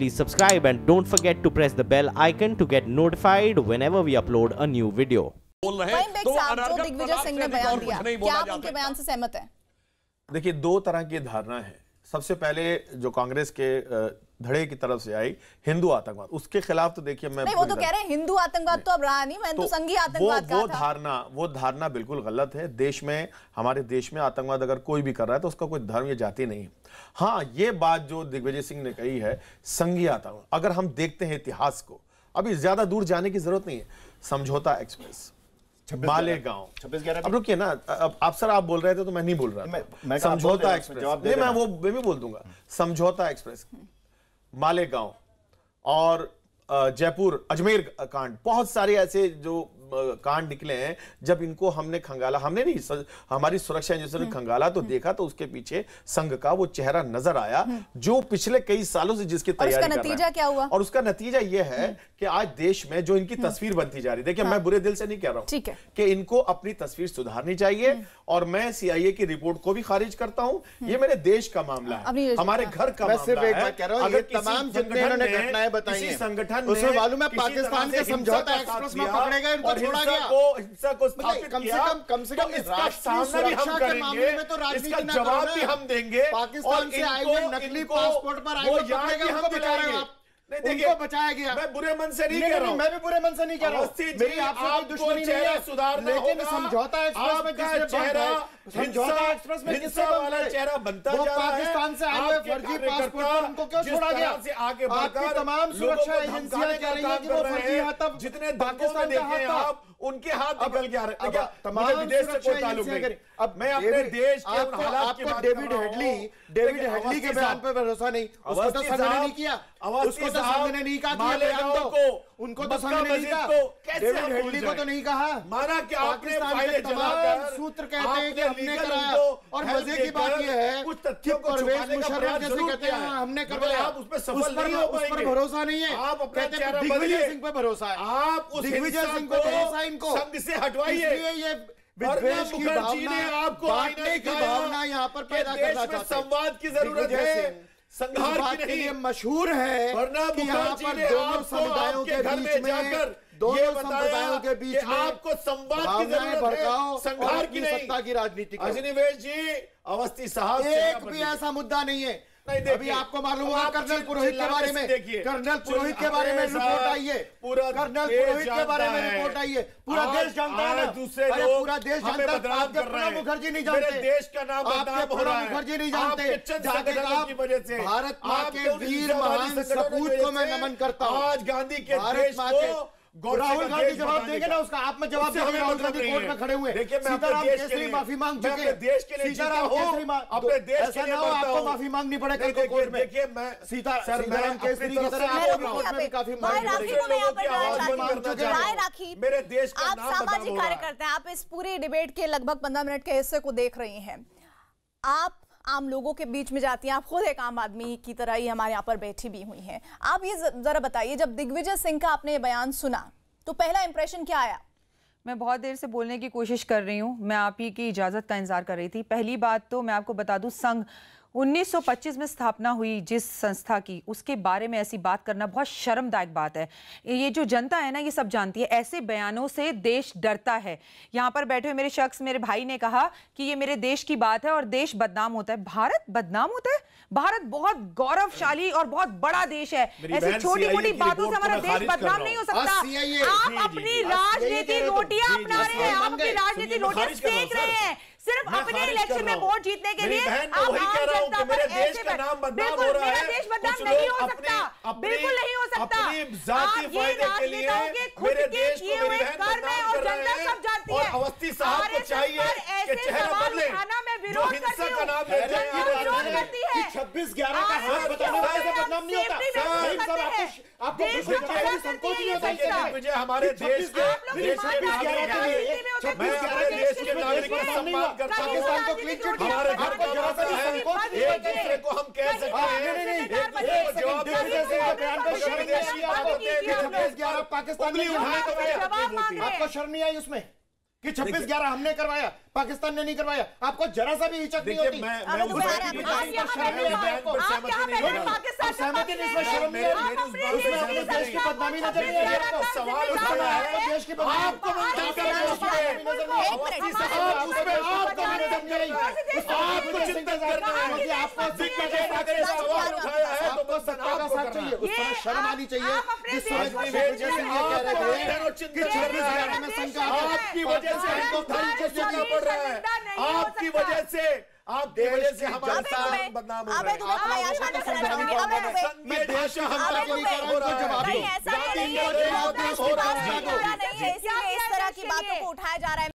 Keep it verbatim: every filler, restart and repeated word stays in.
please subscribe and don't forget to press the bell icon to get notified whenever we upload a new video. बोल रहे हैं तो जो दिग्विजय सिंह ने बयान दिया, क्या आप उनके बयान से सहमत हैं? देखिए, दो तरह की धारणा है। सबसे पहले जो कांग्रेस के धड़े की तरफ से आई हिंदू आतंकवाद, उसके खिलाफ तो देखिए मैं नहीं, वो तो कह रहे हैं हिंदू आतंकवाद तो अब रहा नहीं, मैं तो संघीय आतंकवाद वो, वो धारणा वो धारणा बिल्कुल गलत है। देश में, हमारे देश में आतंकवाद अगर कोई भी कर रहा है तो उसका कोई धर्म या जाति नहीं है। हाँ, ये बात जो दिग्विजय सिंह ने कही है संघीय आतंकवाद, अगर हम देखते हैं इतिहास को, अभी ज्यादा दूर जाने की जरूरत नहीं है। समझौता एक्सप्रेस, मालेगांव, अब रुकिए ना, अब आप सर आप बोल रहे थे तो मैं नहीं बोल रहा था। मैं समझौता एक्सप्रेस, नहीं मैं वो मैं भी बोल दूंगा। समझौता एक्सप्रेस, मालेगांव और जयपुर अजमेर कांड, बहुत सारे ऐसे जो कांड निकले हैं। जब इनको हमने खंगाला, हमने नहीं, हमारी सुरक्षा एजेंसी ने खंगाला तो देखा तो उसके पीछे संघ का वो चेहरा नजर आया जो पिछले कई सालों से जिसकी तैयारी कर रहा है। और उसका नतीजा क्या हुआ? और उसका नतीजा ये है कि आज देश में जो इनकी तस्वीर बनती जा रही है, देखिए मैं बुरे दिल से नहीं कह रहा हूं कि इनको अपनी तस्वीर सुधारनी चाहिए, और मैं सीआईए की रिपोर्ट को भी खारिज करता हूं। ये मेरे देश का मामला है, हमारे घर का मामला है। अगर तमाम जितने इन्होंने घटनाएं बताई हैं, संगठन उसमें मालूम है पाकिस्तान के समझौता एक्सप्रेस में पकड़े गए, इनको छोड़ा गया, को हिंसा को स्थापित कम किया, से कम कम से कम इसका सामना भी हम करेंगे, में तो इसका जवाब भी हम देंगे। पाकिस्तान से आए हुए नकली पासपोर्ट पर आए हुए हम बचा रहे हो आप। नहीं, देखिए बचाया गया। मैं बुरे मन से नहीं कह रहा हूं, मैं भी बुरे मन से नहीं कह रहा हूं। मेरी आपसे कोई दुश्मनी नहीं है, सुधारना होगा। लेकिन समझौता एक्सप्रेस में जिसने चेहरा, समझौता एक्सप्रेस में किससे वाला चेहरा बनता जा रहा है, पाकिस्तान से आए हुए फर्जी पासपोर्ट पर उनको क्यों छोड़ा गया? आगे बढ़कर तमाम सुरक्षा एजेंसियां कह रही हैं कि वो फर्जी है, तब जितने पाकिस्तान देखे आप उनके हाथ निकल गया है। तमाम विदेश से कोई ताल्लुक नहीं। अब मैं अपने देश के हालात की बात डेविड हेडली डेविड हेडली के बयान पर भरोसा नहीं, उसको तो संघ ने नहीं किया, उसको तो संघ ने नहीं कहा कि बयान दो, उनको तो संघ ने नहीं कहा, डेविड हेडली को तो नहीं कहा। माना कि आपने फाइलें जलाकर सूत्र कहते हैं कि हमने कराया, और मजे की बात यह है कुछ तथ्यों को परवेज मुशर्रफ जैसे कहते हैं हमने करवाया, आप उस पर सफल नहीं हो पाएंगे, उस पर भरोसा नहीं है। आप अपने दिग्विजय सिंह पे भरोसा है, आप उस दिग्विजय सिंह पे भरोसा इनको संघ से हटवाइए। ये विद्वेष की भावना, आपको बांटने की भावना यहाँ पर पैदा करना चाहते हैं। संवाद की जरूरत है, संघार की नहीं। मशहूर है कि यहाँ पर दोनों समुदायों के बीच में दोनों संप्रदायों के बीच में आपको संवाद की जरूरत है, संघार की नहीं, सत्ता की राजनीति। अजनिवेश जी, अवस्थी साहब, एक भी ऐसा मुद्दा नहीं है। अभी आपको मालूम हुआ कर्नल पुरोहित के बारे में, कर्नल पुरोहित के बारे में रिपोर्ट आई है, कर्नल पुरोहित के बारे में रिपोर्ट आई है, पूरा देश जानता है, दूसरे लोग पूरा देश जानता है। आपके प्रणब मुखर्जी नहीं जानते, देश का नाम आपके प्रणब मुखर्जी नहीं जानते, जाके आप भारत माँ के वीर महान सपूत को मैं नमन करता हूँ। आज गांधी के भारत माँ के राहुल गांधी जवाब देंगे ना उसका, आप में जवाब देंगे। राहुल गांधी कोर्ट में खड़े हुए, सीताराम केसरी माफी मांग चुके हैं, देश के लिए सीताराम केसरी अपने देश के लिए आपको माफी मांगनी पड़े कल को कोर्ट में। देखिए मैं सीताराम केसरी की तरह आपको कोर्ट में काफी राय राखी, मेरे देश का आप सामाजिक कार्यकर्ता हैं, आप इस पूरे डिबेट के लगभग पंद्रह मिनट के हिस्से को देख रही हैं, आप आम लोगों के बीच में जाती हैं, आप खुद एक आम आदमी की तरह ही हमारे यहाँ पर बैठी भी हुई हैं। आप ये जरा बताइए, जब दिग्विजय सिंह का आपने ये बयान सुना तो पहला इंप्रेशन क्या आया? मैं बहुत देर से बोलने की कोशिश कर रही हूँ, मैं आप ही की इजाज़त का इंतजार कर रही थी। पहली बात तो मैं आपको बता दूं, संघ उन्नीस सौ पच्चीस में स्थापना हुई जिस संस्था की, उसके बारे में ऐसी बात करना बहुत शर्मदायक बात है। ये जो जनता है ना, ये सब जानती है, ऐसे बयानों से देश डरता है। यहाँ पर बैठे हुए मेरे शख्स, मेरे भाई ने कहा कि ये मेरे देश की बात है और देश बदनाम होता है। भारत बदनाम होता है? भारत बहुत गौरवशाली और बहुत बड़ा देश है, ऐसी छोटी मोटी बातों से हमारा देश बदनाम नहीं हो सकता। आप अपनी राजनीति रोटियां अपना रहे हैं, आप अपनी राजनीति रोटियां सेक रहे हैं सिर्फ अपने इलेक्शन में वोट जीतने के लिए। आप आम जनता पर ऐसे बिल्कुल, मेरा देश बदनाम नहीं हो सकता, बिल्कुल नहीं हो सकता। आप ये राजनेताओं के खुद के किए हुए कर्म है और जनता सब जानती है। अवस्थी साहब को चाहिए कि चेहरा बदले, मैं विरोध करती हूँ, जनता विरोध करती है। छब्बीस ग्यारह का हाथ बताने वाले से बदनाम नहीं होता। आपको संकोच नहीं होता। मुझे हमारे देश के नागरिक का सम्मान करता हूं। पाकिस्तान को क्लीन चिट, हमारे घर को जरा सा संकोच, एक दूसरे को हम कह सकते हैं। नहीं नहीं नहीं, जवाब देने से बयान को शर्म नहीं आई आपको? छब्बीस ग्यारह पाकिस्तान में उठाए तो आपको शर्म नहीं आई उसमें? कि छब्बीस ग्यारह हमने करवाया, पाकिस्तान ने नहीं करवाया? आपको जरा सा भी हिचक नहीं होती? मैं मैं उस आप यहाँ पाकिस्तान सहमति नहीं, इसमें शर्म नहीं है, उसमें देश की बदनामी नजर नहीं है आपको? सवाल आपको देश की बदनामी आपको नजर नहीं आपको चिंता करना है, आपको सवाल उठाया है तो बस सत्ता का साथ चाहिए, उस पर शर्म आनी चाहिए। जिस समय जैसे ये कह रहे थे कि छब्बीस ग्यारह में संख्या आपकी वजह से हमको खर्च करना पड़ रहा है, आपकी वजह से, आपकी वजह से हमारा साथ बदनाम हो रहा है। मैं देश का हम तक नहीं कर रहा हूं, जवाब नहीं ऐसा नहीं है, इस तरह की बातों को उठाया जा रहा है।